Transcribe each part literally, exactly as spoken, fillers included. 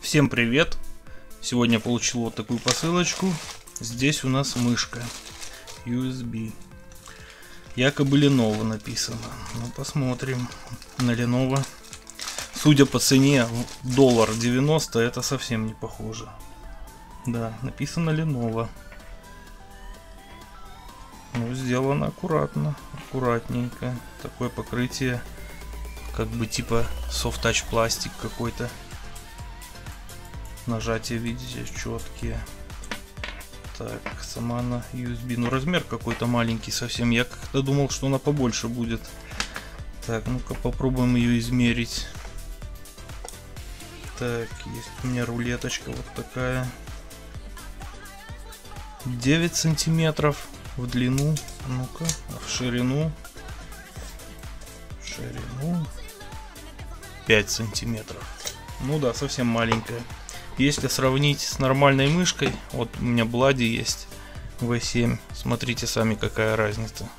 Всем привет! Сегодня получил вот такую посылочку. Здесь у нас мышка ю эс би. Якобы Lenovo написано. Ну, посмотрим на Lenovo. Судя по цене доллар девяносто, это совсем не похоже. Да, написано Lenovo. Ну, сделано аккуратно, аккуратненько. Такое покрытие, как бы типа soft touch пластик какой-то. Нажатия, видите, четкие. Так, сама она ю эс би. Ну, размер какой-то маленький совсем. Я как-то думал, что она побольше будет. Так, ну-ка попробуем ее измерить. Так, есть у меня рулеточка вот такая. девять сантиметров в длину. Ну-ка, а в ширину? В ширину пять сантиметров. Ну да, совсем маленькая. Если сравнить с нормальной мышкой, вот у меня Блади есть ви семь, смотрите сами, какая разница.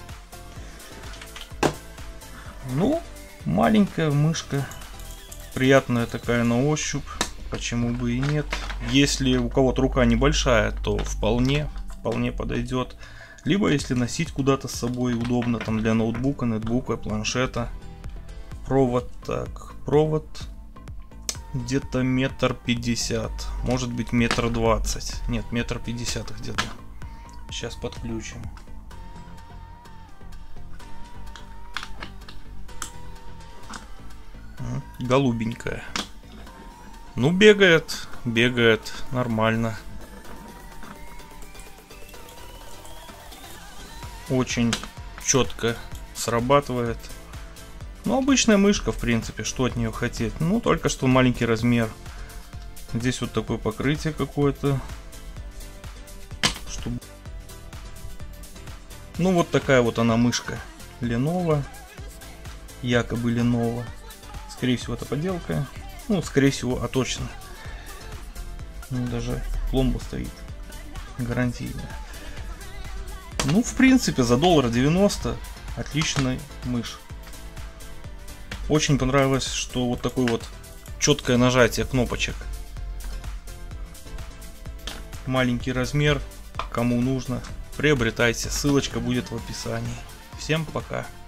Ну, маленькая мышка, приятная такая на ощупь, почему бы и нет. Если у кого-то рука небольшая, то вполне, вполне подойдет. Либо если носить куда-то с собой удобно, там для ноутбука, нетбука, планшета. Провод, так, провод... Где-то метр пятьдесят, может быть метр двадцать, нет, метр пятьдесят где-то. Сейчас подключим. Голубенькая. Ну, бегает, бегает нормально. Очень четко срабатывает. Ну, обычная мышка, в принципе, что от нее хотеть. Ну, только что маленький размер. Здесь вот такое покрытие какое-то. Чтобы... Ну, вот такая вот она мышка. Lenovo. Якобы Lenovo. Скорее всего, это подделка. Ну, скорее всего, а точно. Ну, даже пломба стоит. Гарантийная. Ну, в принципе, за доллар девяносто отличная мышь. Очень понравилось, что вот такое вот четкое нажатие кнопочек. Маленький размер. Кому нужно, приобретайте. Ссылочка будет в описании. Всем пока.